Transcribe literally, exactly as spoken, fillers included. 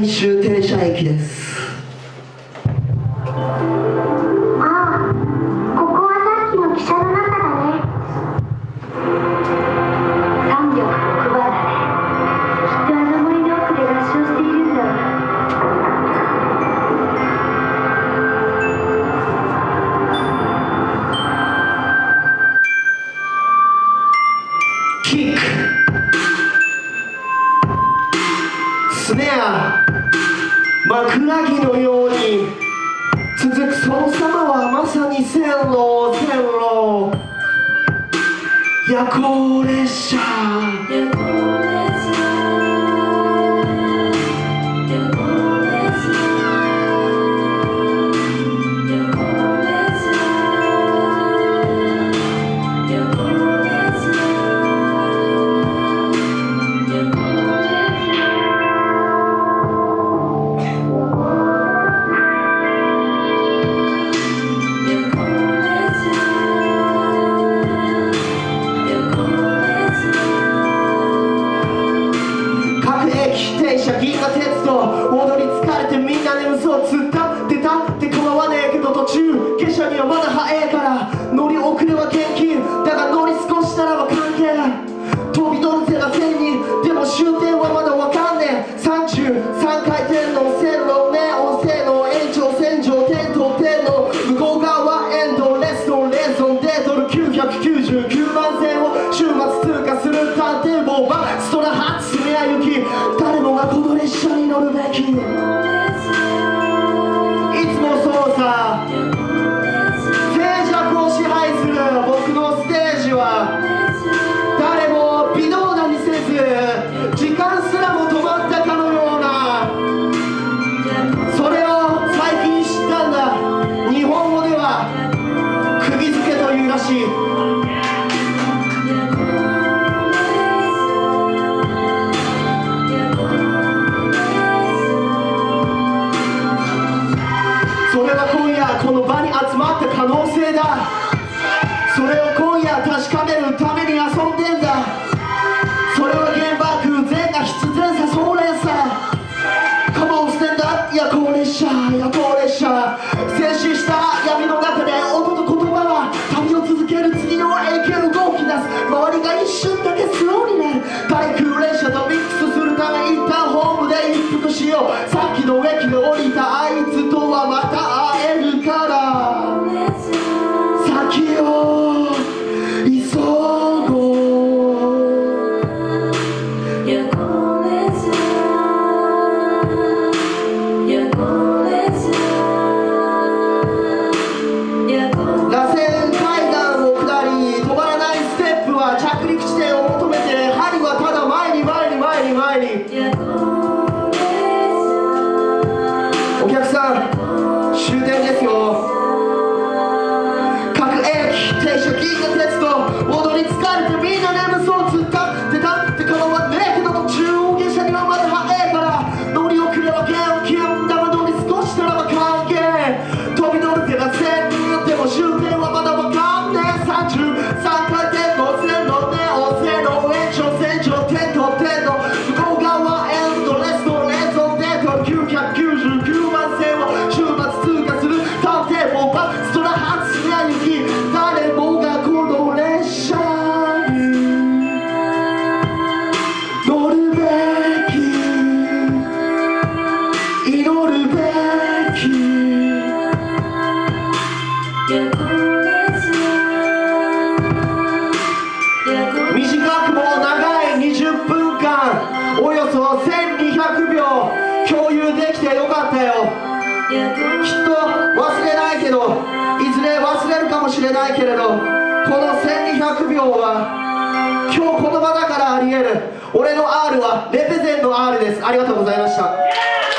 最終停車駅です。キック、スネア、枕木のように続くその様はまさに線路線路、夜行列車。銀河鉄道踊り疲れてみんな眠そうつったってたって構わねえけど途中下車にはまだ早いから乗り遅れは厳禁だが乗り少しならば関係ない飛び乗るぜが千人でも終点はまだわかんねえさんじゅうさんかい転の線路ネオン性能延長線上点と点の向こう側はエンドレスのレーゾンでドルきゅうひゃくきゅうじゅうきゅうまん線を週末通過する探偵棒バストラハッツスネア行き誰もがこの列車に乗るべきいつもそうさ静寂を支配する僕のステージは誰も微動だにせず時間すらも止まったかのようなそれを最近知ったんだ日本語では釘付けというらしいそれは今夜この場に集まった可能性だそれを今夜確かめるために遊んでんだそれは原爆全が必然さそれさカモンステンダー夜行列車夜行列車静止した闇の中で音と言葉は旅を続ける次の永久動き出す周りが一瞬だけスローになる対空列車とミックスするため一旦ホームで一服しようさっきの駅で降りたあいつとはまた会えるから先を急ごう螺旋階段を下り止まらないステップは着陸地点を求めて針はただ前に前に前に前にお客さん終点ですよ各駅停車銀河鉄道踊り疲れてみんな眠そうつったってたって構わねえけど中央下車にはまだ早いから乗り遅れは厳禁だが乗り少しならば関係飛び乗る手が千人でも終点はまだわかんねえさんじゅうさんかい転の線路ネオン線の延長線上点と点の向こう側はエンドレスのレーゾンできゅうひゃくきゅうじゅうきゅうまん線を週末通過する探偵棒バストラハッツスネア行き誰もがこの列車に乗るべき祈るべき短くも長いにじゅっぷんかんおよそせんにひゃくびょう共有できてよかったよきっと忘れないけどいずれ忘れるかもしれないけれどこのせんにひゃくびょうは今日この場だからあり得る俺の R はレペゼンの R ですありがとうございました。